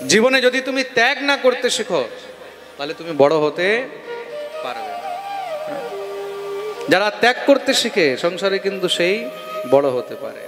জীবনে যদি তুমি ত্যাগ না করতে শেখো তাহলে তুমি বড় হতে পারবে না। যারা ত্যাগ করতে শিখে সংসারে কিন্তু সেই বড় হতে পারে।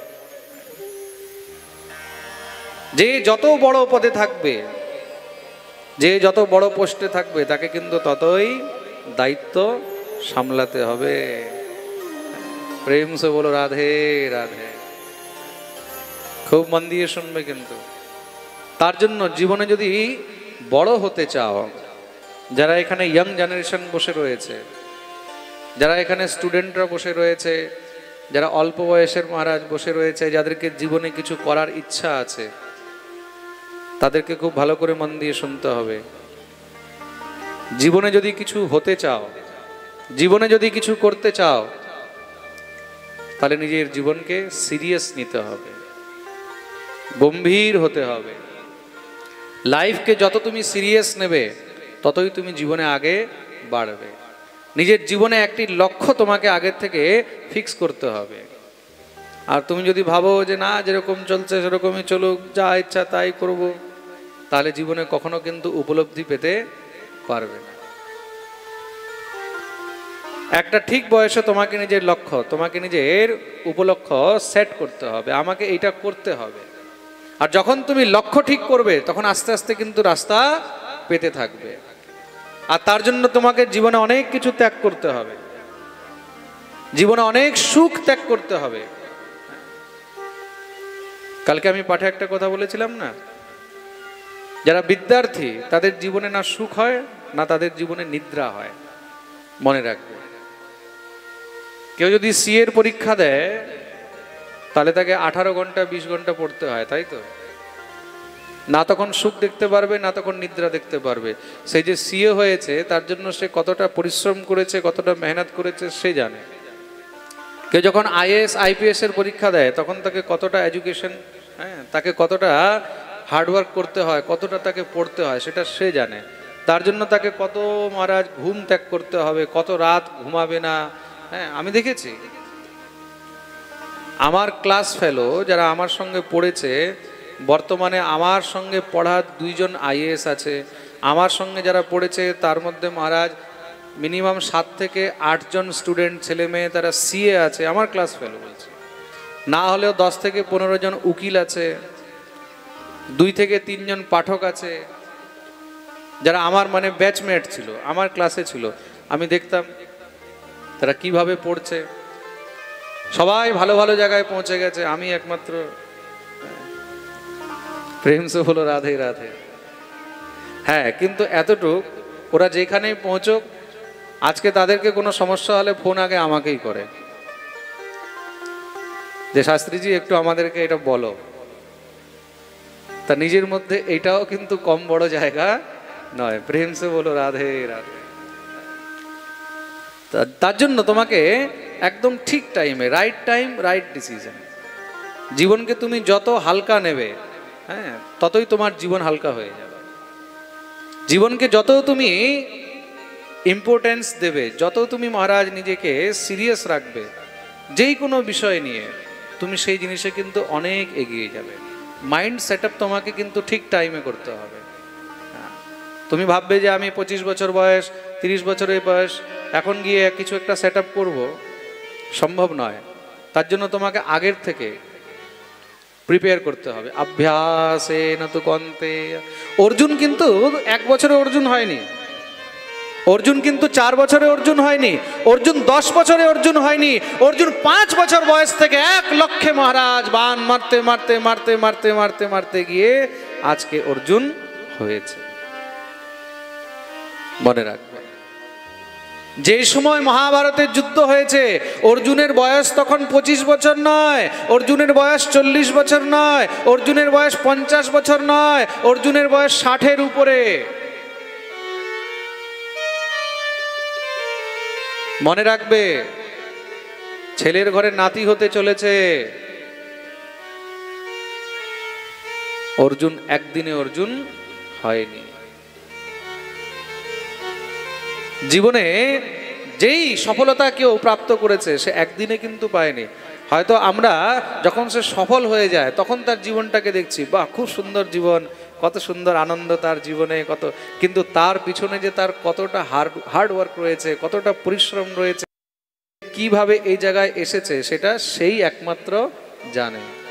যে যত বড় পদে থাকবে, যে যত বড় পোস্টে থাকবে, তাকে কিন্তু ততই দায়িত্ব সামলাতে হবে। প্রেম সে বলো রাধে রাধে। খুব মন দিয়ে শুনবে কিন্তু। তার জন্য জীবনে যদি বড় হতে চাও, যারা এখানে ইয়াং জেনারেশন বসে রয়েছে, যারা এখানে স্টুডেন্টরা বসে রয়েছে, যারা অল্প বয়সের মহারাজ বসে রয়েছে, যাদেরকে জীবনে কিছু করার ইচ্ছা আছে, তাদেরকে খুব ভালো করে মন দিয়ে শুনতে হবে। জীবনে যদি কিছু হতে চাও, জীবনে যদি কিছু করতে চাও, তাহলে নিজের জীবনকে সিরিয়াস নিতে হবে, গম্ভীর হতে হবে। লাইফকে যত তুমি সিরিয়াস নেবে ততই তুমি জীবনে আগে বাড়বে। নিজের জীবনে একটি লক্ষ্য তোমাকে আগের থেকে ফিক্স করতে হবে। আর তুমি যদি ভাবো যে না, যেরকম চলছে সেরকমই চলুক, যা ইচ্ছা তাই করব, তাহলে জীবনে কখনো কিন্তু উপলব্ধি পেতে পারবে না। একটা ঠিক বয়সে তোমাকে নিজের লক্ষ্য, তোমাকে নিজের উপলক্ষ্য সেট করতে হবে, আমাকে এইটা করতে হবে। আর যখন তুমি লক্ষ্য ঠিক করবে তখন আস্তে আস্তে কিন্তু রাস্তা পেতে থাকবে। আর তার জন্য তোমাকে জীবনে অনেক কিছু ত্যাগ করতে হবে, জীবনে অনেক সুখ ত্যাগ করতে হবে। কালকে আমি পাঠে একটা কথা বলেছিলাম না, যারা বিদ্যার্থী তাদের জীবনে না সুখ হয় না তাদের জীবনে নিদ্রা হয়। মনে রাখবে, কেউ যদি সিএর পরীক্ষা দেয় তাহলে তাকে 18 ঘন্টা 20 ঘন্টা পড়তে হয়, তাই তো? না তখন সুখ দেখতে পারবে, না তখন নিদ্রা দেখতে পারবে। সেই যে সিএ হয়েছে তার জন্য সে কতটা পরিশ্রম করেছে, কতটা মেহনত করেছে সে জানে। কেউ যখন আইএএস আইপিএস এর পরীক্ষা দেয় তখন তাকে কতটা এডুকেশন, তাকে কতটা হার্ডওয়ার্ক করতে হয়, কতটা তাকে পড়তে হয় সেটা সে জানে। তার জন্য তাকে কত মহারাজ ঘুম ত্যাগ করতে হবে, কত রাত ঘুমাবে না। আমি দেখেছি আমার ক্লাস ফেলো যারা আমার সঙ্গে পড়েছে, বর্তমানে আমার সঙ্গে পড়া 2 জন আইএএস আছে। আমার সঙ্গে যারা পড়েছে তার মধ্যে মহারাজ মিনিমাম 7 থেকে 8 জন স্টুডেন্ট ছেলে মেয়ে তারা সিএ আছে, আমার ক্লাস ফেলো বলছে। না হলেও 10 থেকে 15 জন উকিল আছে, 2 থেকে 3 জন পাঠক আছে, যারা আমার মানে ব্যাচমেট ছিল, আমার ক্লাসে ছিল। আমি দেখতাম তারা কিভাবে পড়ছে। সবাই ভালো ভালো জায়গায় পৌঁছে গেছে, আমি একমাত্র। প্রেম সে হলো রাধে রাধে। হ্যাঁ, কিন্তু এতটুক, ওরা যেখানেই পৌঁছক, আজকে তাদেরকে কোনো সমস্যা হলে ফোন আগে আমাকেই করে যে শাস্ত্রীজি একটু আমাদেরকে এটা বলো। তা নিজের মধ্যে এটাও কিন্তু কম বড় জায়গা নয়। প্রেম সে বলো রাধে রাধে। তার জন্য তোমাকে একদম ঠিক টাইমে, রাইট টাইম রাইট ডিসিশন। জীবনকে তুমি যত হালকা নেবে, ততই তোমার জীবন হালকা হয়ে যাবে। জীবনকে যত তুমি ইম্পর্টেন্স দেবে, যত তুমি মহারাজ নিজেকে সিরিয়াস রাখবে যেই কোনো বিষয় নিয়ে, তুমি সেই জিনিসে কিন্তু অনেক এগিয়ে যাবে। মাইন্ড সেট আপ তোমাকে কিন্তু ঠিক টাইমে করতে হবে। তুমি ভাববে যে আমি 25 বছর বয়স, 30 বছরের বয়স, এখন গিয়ে কিছু একটা সেট আপ করবো, সম্ভব নয়। তার জন্য তোমাকে আগের থেকে প্রিপেয়ার করতে হবে। অভ্যাসে না তো কন্তে। অর্জুন কিন্তু 1 বছরে অর্জুন হয়নি, অর্জুন কিন্তু 4 বছরে অর্জুন হয়নি, অর্জুন 10 বছরে অর্জুন হয়নি, অর্জুন 5 বছর বয়স থেকে 1 লক্ষে মহারাজ বান মারতে মারতে মারতে মারতে মারতে মারতে গিয়ে আজকে অর্জুন হয়েছে। মনে রাখবে, যে সময় মহাভারতের যুদ্ধ হয়েছে অর্জুনের বয়স তখন 25 বছর নয়, অর্জুনের বয়স 40 বছর নয়, অর্জুনের বয়স 50 বছর নয়, অর্জুনের বয়স 60-এর উপরে। মনে রাখবে, ছেলের ঘরে নাতি হতে চলেছে। অর্জুন একদিনে অর্জুন হয়নি। জীবনে যেই সফলতা কেউ প্রাপ্ত করেছে সে একদিনে কিন্তু পায়নি। হয়তো আমরা যখন সে সফল হয়ে যায় তখন তার জীবনটাকে দেখছি, বাহ খুব সুন্দর জীবন, কত সুন্দর আনন্দ তার জীবনে, কত, কিন্তু তার পিছনে যে তার কতটা হার্ড ওয়ার্ক রয়েছে, কতটা পরিশ্রম রয়েছে, কিভাবে এই জায়গায় এসেছে সেটা সেই একমাত্র জানে।